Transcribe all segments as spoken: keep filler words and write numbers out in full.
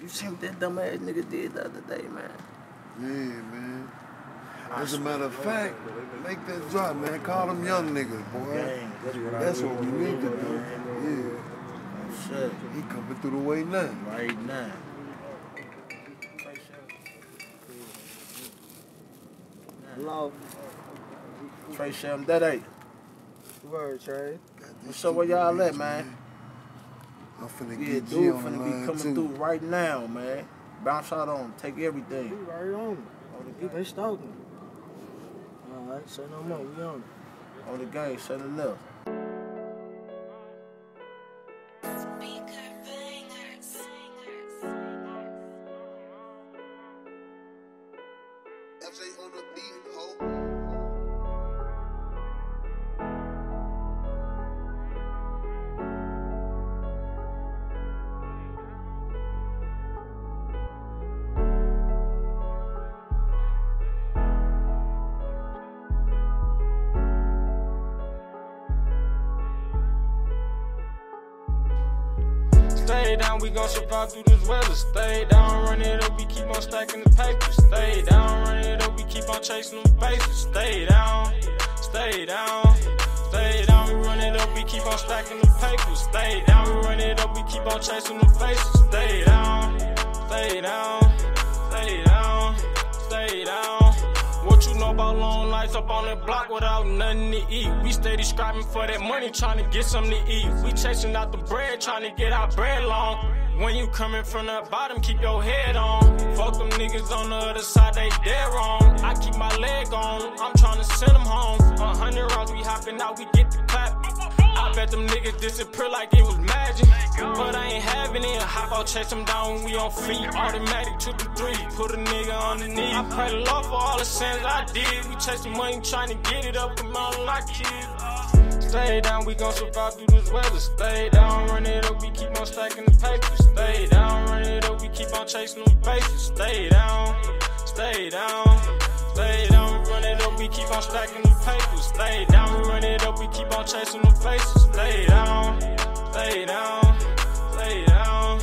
You see what that dumb ass nigga did the other day, man? Yeah, man. As a matter of fact, make that drop, man. Call them young niggas, boy. That's what we need to do. Yeah. Oh, shit. He coming through the way now. Right now. Hello. Trey Sham, that ain't. Word, Trey. So where y'all at, man? I'm finna Yeah, get G dude on the finna line be coming too. through right now, man. Bounce out on him, take everything. We right on it. You been stalking. Alright, say no more, we on it. On the game, set it up. F J on the beat, ho. Stay down, we gon' survive through this weather. Stay down, run it up, we keep on stacking the paper. Stay down, run it up, we keep on chasing them bases. Stay down, stay down, stay down, we run it up, we keep on stacking the paper. Stay down, we run it up, we keep on chasing them faces. Stay down, stay down, stay down, stay down. What you know about long nights up on that block without nothing to eat? We steady scrapping for that money, trying to get something to eat. We chasing out the bread, trying to get our bread long. When you coming from the bottom, keep your head on. Fuck them niggas on the other side, they dead wrong. I keep my leg on, I'm trying to send them home. A hundred rounds, we hopping out, we get the clap. I bet them niggas disappear like it was magic. But I ain't having it. Hop out, chase them down when we on feet. Automatic two to three, put a nigga underneath. I pray the Lord for all the sins I did. We chasing money, trying to get it up, come on like kids. Stay down, we gon' survive through this weather. Stay down, run it up, we keep on stacking the paper. Stay down, run it up, we keep on chasing them faces. Stay down, stay down, stay down, we run it up, we keep on stacking the paper. Stay down, we run it up, we keep on chasing them faces. Stay down, stay down, stay down.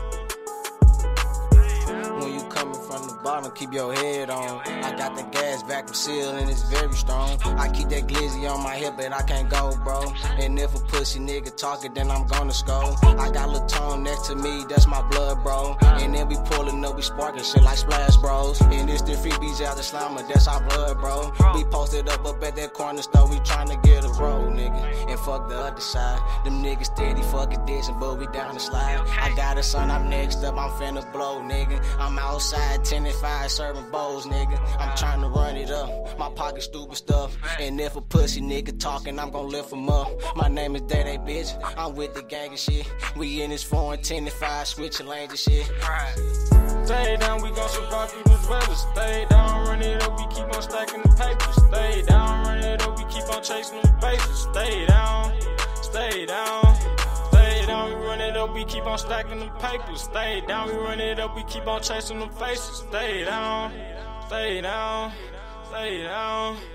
When you coming from the bottom, keep your head on. I got the gas vacuum seal and it's very strong. I keep that glizzy on my hip, but I can't go, bro. And if a pussy nigga talking, then I'm gonna scold. I got Lil Tone next to me, that's my blood, bro. And then we pulling up, we sparking shit like Splash Bros. And it's the freebies out the slammer, that's our blood, bro. We posted up up at that corner store, we tryna get a roll, nigga. And fuck the other side. Them niggas steady fucking dissing, but we down the slide. I got a son, I'm next up, I'm finna blow, nigga. I'm outside, ten and five, serving bowls, nigga. I'm trying to run it up, my pocket stupid stuff. And if a pussy nigga talking, I'm gon' lift him up. My name is Daddy, bitch, I'm with the gang and shit. We in this foreign, ten and five, switching lanes and shit. Stay down, we gon' survive through this weather. Stay down, run it up, we keep on stacking the paper. Stay down, run it up, we keep on chasing them faces. Stay down, stay down, stay down, we run it up, we keep on stacking them papers. Stay down, we run it up, we keep on chasing them faces. Stay down, stay down, stay down.